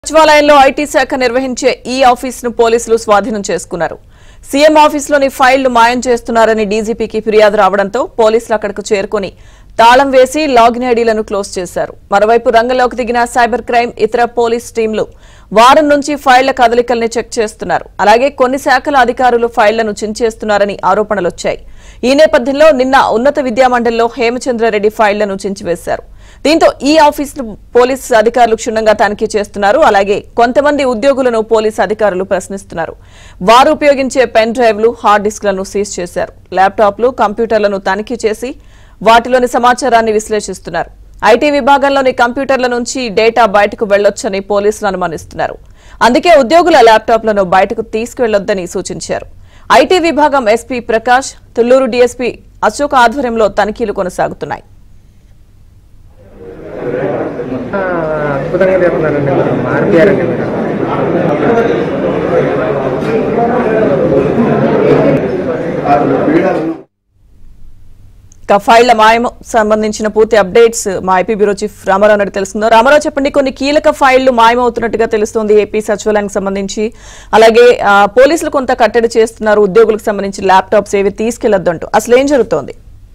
సచివాలయంలో ఐటీ శాఖ నిర్వహించే ఈ ఆఫీసును పోలీసులు స్వాధీనం చేసుకున్నారు. సీఎం ఆఫీసులోని ఫైళ్లు మాయం చేస్తున్నారని డీజీపీకి ఫిర్యాదు రావడంతో పోలీసులు అక్కడకు చేరుకుని తాళం వేసి లాగిన్ ఐడీలను క్లోజ్ చేశారు. మరోవైపు రంగంలోకి దిగిన సైబర్ క్రైమ్ ఇతర పోలీస్ టీంలు వారం నుంచి ఫైళ్ల కదలికల్ని చెక్ చేస్తున్నారు. అలాగే కొన్ని శాఖల అధికారులు ఫైళ్లను చించేస్తున్నారని ఆరోపణలొచ్చాయి. ఈ నేపథ్యంలో నిన్న ఉన్నత విద్యామండలిలో హేమచంద్రారెడ్డి ఫైళ్లను చించివేశారు. దీంతో ఈ ఆఫీసును పోలీసు అధికారులు క్షుణ్ణంగా తనిఖీ చేస్తున్నారు. అలాగే కొంతమంది ఉద్యోగులను పోలీసు అధికారులు ప్రశ్నిస్తున్నారు. వారు ఉపయోగించే పెన్ డ్రైవ్లు, హార్డ్ డిస్క్లను సీజ్ చేశారు. ల్యాప్టాప్లు, కంప్యూటర్లను తనిఖీ చేసి వాటిలోని సమాచారాన్ని విశ్లేషిస్తున్నారు. ఐటీ విభాగంలోని కంప్యూటర్ల నుంచి డేటా బయటకు వెళ్లొచ్చని పోలీసులు అనుమానిస్తున్నారు. అందుకే ఉద్యోగుల ల్యాప్టాప్లను బయటకు తీసుకువెళ్లొద్దని సూచించారు. ఐటీ విభాగం ఎస్పీ ప్రకాష్, తుళ్లూరు డీఎస్పీ అశోక్ ఆధ్వర్యంలో తనిఖీలు కొనసాగుతున్నాయి. అద్భుతంగా చెప్తున్నారండి, మారిపోయారండి మీరు. ఫైళ్ల మాయం సంబంధించిన పూర్తి అప్డేట్స్ మా IP bureau chief Ramarao Naidu తెలుసుకుందాం. రామారావు, చెప్పండి, కొన్ని కీలక ఫైళ్లు మాయమవుతున్నట్టుగా తెలుస్తోంది ఏపీ సచివాలయానికి సంబంధించి. అలాగే పోలీసులు కొంత కట్టడి చేస్తున్నారు, ఉద్యోగులకు సంబంధించి ల్యాప్టాప్స్ ఏవి తీసుకెళ్లొద్దంటూ. అసలు ఏం జరుగుతోంది?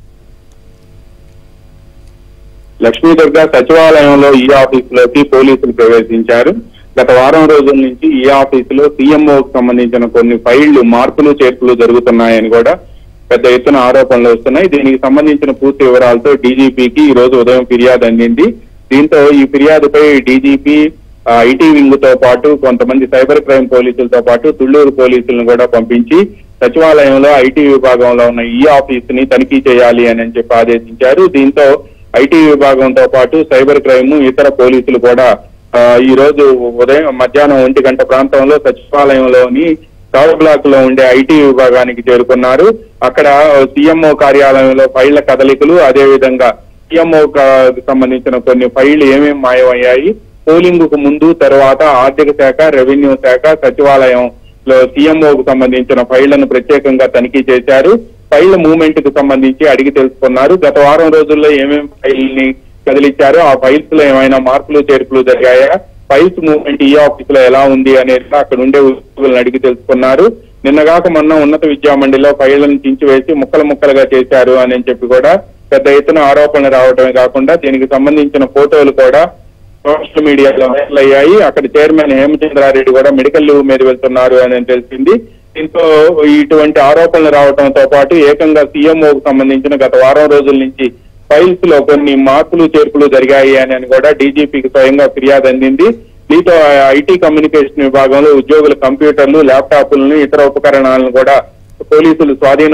లక్ష్మీదుర్గ సచివాలయంలో ఈ ఆఫీసులోకి పోలీసులు ప్రవేశించారు. గత వారం రోజుల నుంచి ఈ ఆఫీసులో సీఎంఓకి సంబంధించిన కొన్ని ఫైళ్లు మార్పులు చేర్పులు జరుగుతున్నాయని కూడా పెద్ద ఎత్తున ఆరోపణలు వస్తున్నాయి. దీనికి సంబంధించిన పూర్తి వివరాలతో డీజీపీకి ఈ రోజు ఉదయం ఫిర్యాదు అందింది. దీంతో ఈ ఫిర్యాదుపై డీజీపీ ఐటీ వింగ్ తో పాటు కొంతమంది సైబర్ క్రైమ్ పోలీసులతో పాటు తుళ్లూరు పోలీసులను కూడా పంపించి సచివాలయంలో ఐటీ విభాగంలో ఉన్న ఈ ఆఫీసుని తనిఖీ చేయాలి అని చెప్పి ఆదేశించారు. దీంతో ఐటీ విభాగంతో పాటు సైబర్ క్రైమ్ ఇతర పోలీసులు కూడా ఈ రోజు ఉదయం మధ్యాహ్నం 1 గంట ప్రాంతంలో సచివాలయంలోని థర్డ్ బ్లాక్ లో ఉండే ఐటీ విభాగానికి చేరుకున్నారు. అక్కడ సీఎంఓ కార్యాలయంలో ఫైళ్ల కదలికలు, అదేవిధంగా సీఎంఓ సంబంధించిన కొన్ని ఫైళ్లు ఏమేమి మాయమయ్యాయి, పోలింగ్ కు ముందు తర్వాత ఆర్థిక శాఖ, రెవెన్యూ శాఖ, సచివాలయంలో సీఎంఓకు సంబంధించిన ఫైళ్లను ప్రత్యేకంగా తనిఖీ చేశారు. ఫైళ్ల మూవ్మెంట్ కు సంబంధించి అడిగి తెలుసుకున్నారు. గత వారం రోజుల్లో ఏమేమి ఫైల్ని కదిలిచ్చారో ఆ ఫైల్స్ లో ఏమైనా మార్పులు చేర్పులు జరిగాయా, ఫైల్స్ మూవ్మెంట్ ఈ ఆఫీస్ లో ఎలా ఉంది అనేది అక్కడ ఉండే ఉద్యోగులను అడిగి తెలుసుకున్నారు. నిన్నగాక మొన్న ఉన్నత విద్యామండలిలో ఫైళ్లను చించివేసి ముక్కలు ముక్కలుగా చేశారు అని చెప్పి కూడా పెద్ద ఎత్తున ఆరోపణలు రావడమే కాకుండా దీనికి సంబంధించిన ఫోటోలు కూడా సోషల్ మీడియాలో వైరల్ అయ్యాయి. అక్కడ చైర్మన్ హేమచంద్రారెడ్డి కూడా మెడికల్ లీవ్ మీద వెళ్తున్నారు అని తెలిసింది. దీంతో ఇటువంటి ఆరోపణలు రావడంతో పాటు ఏకంగా సీఎంఓకు సంబంధించిన గత వారం రోజుల నుంచి ఫైల్స్ లో కొన్ని మార్పులు చేర్పులు జరిగాయి అని కూడా డీజీపీకి స్వయంగా ఫిర్యాదు అందింది. దీంతో ఐటీ కమ్యూనికేషన్ విభాగంలో ఉద్యోగుల కంప్యూటర్లు, ల్యాప్టాప్లను, ఇతర ఉపకరణాలను కూడా పోలీసులు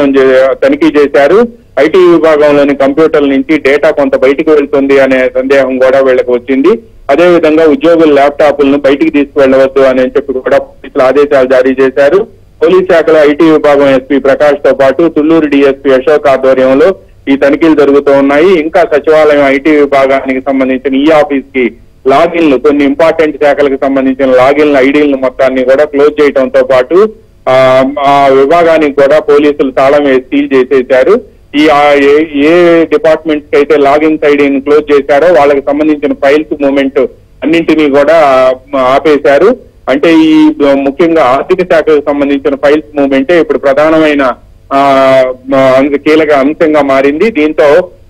తనిఖీ చేశారు. ఐటీ విభాగంలోని కంప్యూటర్ల నుంచి డేటా కొంత బయటకు వెళ్తుంది అనే సందేహం కూడా వీళ్ళకి వచ్చింది. అదేవిధంగా ఉద్యోగుల ల్యాప్టాప్లను బయటికి తీసుకువెళ్లవద్దు అని చెప్పి కూడా పోలీసులు ఆదేశాలు జారీ చేశారు. పోలీస్ శాఖలో ఐటీ విభాగం ఎస్పీ ప్రకాష్ తో పాటు తుళ్లూరు డీఎస్పీ అశోక్ ఆధ్వర్యంలో ఈ తనిఖీలు జరుగుతూ ఉన్నాయి. ఇంకా సచివాలయం ఐటీ విభాగానికి సంబంధించిన ఈ ఆఫీస్ కి లాగిన్లు, కొన్ని ఇంపార్టెంట్ శాఖలకు సంబంధించిన లాగిన్ల ఐడీలను మొత్తాన్ని కూడా క్లోజ్ చేయడంతో పాటు ఆ విభాగానికి కూడా పోలీసులు తాళం వేసి సీల్ చేసేశారు. ఏ డిపార్ట్మెంట్స్ కి అయితే లాగిన్స్ ఐడీని క్లోజ్ చేశారో వాళ్ళకి సంబంధించిన ఫైల్స్ మూవ్మెంట్ అన్నింటినీ కూడా ఆపేశారు. అంటే ఈ ముఖ్యంగా ఆర్థిక శాఖకు సంబంధించిన ఫైల్స్ మూవ్మెంటే ఇప్పుడు ప్రధానమైన కీలక అంశంగా మారింది. దీంతో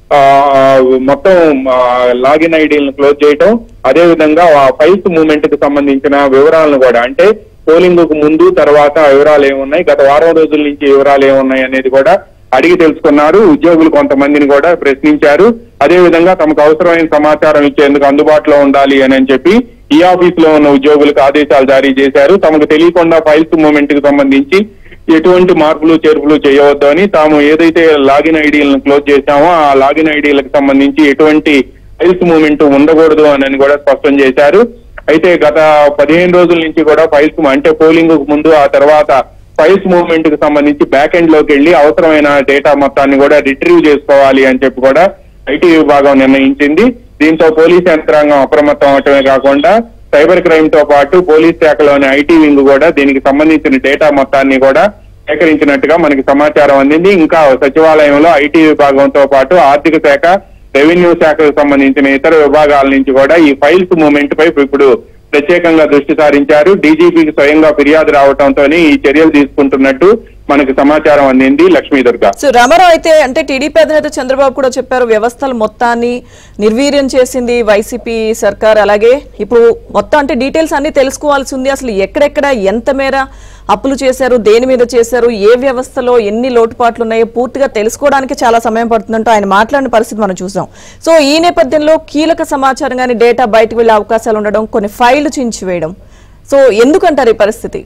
మొత్తం లాగిన్ ఐడీలను క్లోజ్ చేయటం, అదేవిధంగా ఆ ఫైల్స్ మూవ్మెంట్ కు సంబంధించిన వివరాలను కూడా, అంటే పోలింగ్ కు ముందు తర్వాత వివరాలు ఏమున్నాయి, గత వారం రోజుల నుంచి వివరాలు ఏమున్నాయి అనేది కూడా అడిగి తెలుసుకున్నారు. ఉద్యోగులు కొంతమందిని కూడా ప్రశ్నించారు. అదేవిధంగా తమకు అవసరమైన సమాచారం ఇచ్చేందుకు అందుబాటులో ఉండాలి అని చెప్పి ఈ ఆఫీస్ లో ఉన్న ఉద్యోగులకు ఆదేశాలు జారీ చేశారు. తమకు తెలియకుండా ఫైల్స్ మూవ్మెంట్ కు సంబంధించి ఎటువంటి మార్పులు చేర్పులు చేయవద్దు అని, తాము ఏదైతే లాగిన్ ఐడీలను క్లోజ్ చేశామో ఆ లాగిన్ ఐడీలకు సంబంధించి ఎటువంటి ఫైల్స్ మూవ్మెంట్ ఉండకూడదు అని కూడా స్పష్టం చేశారు. అయితే గత 15 రోజుల నుంచి కూడా ఫైల్స్, అంటే పోలింగ్ కు ముందు ఆ తర్వాత ఫైల్స్ మూవ్మెంట్ కు సంబంధించి బ్యాక్ ఎండ్ లోకి వెళ్లి అవసరమైన డేటా మొత్తాన్ని కూడా రిట్రీవ్ చేసుకోవాలి అని చెప్పి కూడా ఐటీ విభాగం నిర్ణయించింది. దీంతో పోలీస్ యంత్రాంగం అప్రమత్తం అవటమే కాకుండా సైబర్ క్రైమ్ తో పాటు పోలీస్ శాఖలోని ఐటీ వింగ్ కూడా దీనికి సంబంధించిన డేటా మొత్తాన్ని కూడా సేకరించినట్టుగా మనకి సమాచారం అందింది. ఇంకా సచివాలయంలో ఐటీ విభాగంతో పాటు ఆర్థిక శాఖ, రెవెన్యూ శాఖకు సంబంధించిన ఇతర విభాగాల నుంచి కూడా ఈ ఫైల్స్ మూవ్మెంట్ పై ఇప్పుడు ప్రత్యేకంగా దృష్టి సారించారు. డీజీపీకి స్వయంగా ఫిర్యాదు రావడంతో ఈ చర్యలు తీసుకుంటున్నట్టు మనకు సమాచారం అందింది. లక్ష్మీ దుర్గా. సో రామారావు అయితే అంటే టీడీపీ అధినేత చంద్రబాబు కూడా చెప్పారు, వ్యవస్థలు మొత్తాన్ని నిర్వీర్యం చేసింది వైసీపీ సర్కార్. అలాగే ఇప్పుడు మొత్తం అంటే డీటెయిల్స్ అన్ని తెలుసుకోవాల్సి ఉంది. అసలు ఎక్కడెక్కడ ఎంత మేర అప్పులు చేశారు, దేని మీద చేశారు, ఏ వ్యవస్థలో ఎన్ని లోటుపాట్లు ఉన్నాయో పూర్తిగా తెలుసుకోవడానికి చాలా సమయం పడుతుందంటూ ఆయన మాట్లాడిన పరిస్థితి మనం చూసాం. సో ఈ నేపథ్యంలో కీలక సమాచారం కానీ డేటా బయటకు వెళ్లే అవకాశాలు ఉండడం, కొన్ని ఫైళ్లు చించివేయడం, సో ఎందుకంటారు ఈ పరిస్థితి?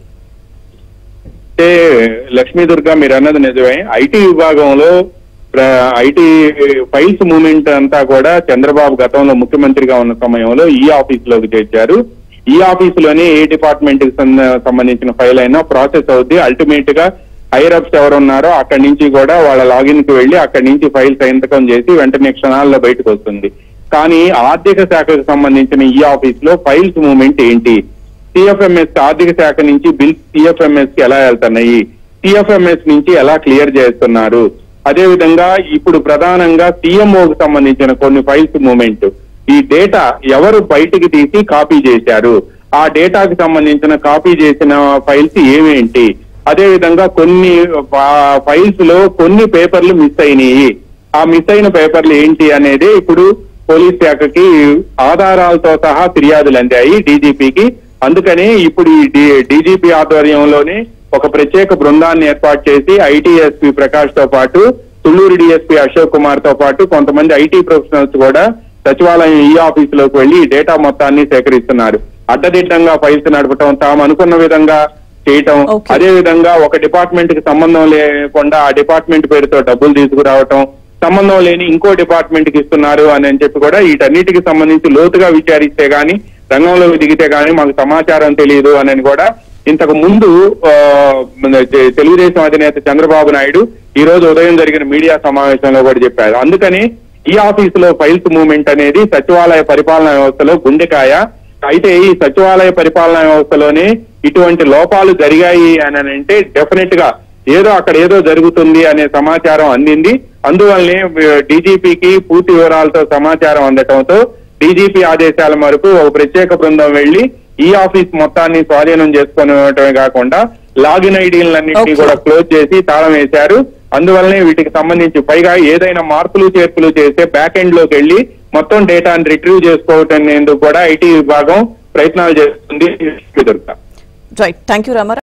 అంటే లక్ష్మీ దుర్గా మీరు అన్నది నిజమే. ఐటీ విభాగంలో ఐటీ ఫైల్స్ మూవ్మెంట్ అంతా కూడా చంద్రబాబు గతంలో ముఖ్యమంత్రిగా ఉన్న సమయంలో ఈ ఆఫీస్ లోకి చేర్చారు. ఈ ఆఫీస్ లోనే ఏ డిపార్ట్మెంట్ కి సంబంధించిన ఫైల్ అయినా ప్రాసెస్ అవుద్ది. అల్టిమేట్ గా హైయర్ అప్స్ ఎవరు ఉన్నారో అక్కడి నుంచి కూడా వాళ్ళ లాగిన్ కి వెళ్లి అక్కడి నుంచి ఫైల్ సంతకం చేసి వెంటనే క్షణాల్లో బయటకు వస్తుంది. కానీ ఆర్థిక శాఖకు సంబంధించిన ఈ ఆఫీస్ లో ఫైల్స్ మూవ్మెంట్ ఏంటి, సిఎఫ్ఎంఎస్ ఆర్థిక శాఖ నుంచి బిల్స్ సిఎఫ్ఎంఎస్ కి ఎలా వెళ్తున్నాయి, సిఎఫ్ఎంఎస్ నుంచి ఎలా క్లియర్ చేస్తున్నారు, అదే విధంగా ఇప్పుడు ప్రధానంగా సిఎంఓకి సంబంధించిన కొన్ని ఫైల్స్ మూవ్మెంట్, ఈ డేటా ఎవరు బయటికి తీసి కాపీ చేశారు, ఆ డేటాకి సంబంధించిన కాపీ చేసిన ఫైల్స్ ఏమేంటి, అదే విధంగా కొన్ని ఫైల్స్ లో కొన్ని పేపర్లు మిస్ అయినాయి, ఆ మిస్ అయిన పేపర్లు ఏంటి అనేది ఇప్పుడు పోలీస్ శాఖకి ఆధారాలతో సహా ఫిర్యాదులు అందాయి డీజీపీకి. అందుకని ఇప్పుడు ఈ డీజీపీ ఆధ్వర్యంలోనే ఒక ప్రత్యేక బృందాన్ని ఏర్పాటు చేసి ఐటీఎస్పీ ప్రకాష్ తో పాటు తుళ్లూరు డిఎస్పీ అశోక్ కుమార్ తో పాటు కొంతమంది ఐటీ ప్రొఫెషనల్స్ కూడా సచివాలయం ఈ ఆఫీసులోకి వెళ్లి ఈ డేటా మొత్తాన్ని సేకరిస్తున్నారు. అడ్డదిడ్డంగా ఫైల్స్ నడపటం, తాము అనుకున్న విధంగా చేయటం, అదే విధంగా ఒక డిపార్ట్మెంట్ కి సంబంధం లేకుండా ఆ డిపార్ట్మెంట్ పేరుతో డబ్బులు తీసుకురావటం, సంబంధం లేని ఇంకో డిపార్ట్మెంట్ కి ఇస్తున్నారు అని చెప్పి కూడా వీటన్నిటికి సంబంధించి లోతుగా విచారిస్తే గానీ, రంగంలోకి దిగితే గానీ మాకు సమాచారం తెలియదు అని కూడా ఇంతకు ముందు తెలుగుదేశం అధినేత చంద్రబాబు నాయుడు ఈ రోజు ఉదయం జరిగిన మీడియా సమావేశంలో కూడా చెప్పారు. అందుకని ఈ ఆఫీసులో ఫైల్స్ మూవ్మెంట్ అనేది సచివాలయ పరిపాలనా వ్యవస్థలో గుండెకాయ. అయితే ఈ సచివాలయ పరిపాలనా వ్యవస్థలోనే ఇటువంటి లోపాలు జరిగాయి అని అంటే డెఫినెట్ గా అక్కడ ఏదో జరుగుతుంది అనే సమాచారం అందింది. అందువల్లనే డీజీపీకి పూర్తి వివరాలతో సమాచారం అందటంతో డీజీపీ ఆదేశాల మేరకు ఒక ప్రత్యేక బృందం వెళ్లి ఈ ఆఫీస్ మొత్తాన్ని స్వాధీనం చేసుకోవడమే కాకుండా లాగిన్ ఐడీలన్నింటినీ కూడా క్లోజ్ చేసి తాళం వేశారు. అందువల్లనే వీటికి సంబంధించి పైగా ఏదైనా మార్పులు చేర్పులు చేస్తే బ్యాక్ ఎండ్ లోకి వెళ్లి మొత్తం డేటాను రిట్రీవ్ చేసుకోవటం కూడా ఐటీ విభాగం ప్రయత్నాలు చేస్తుంది. Right, thank you Ramarao.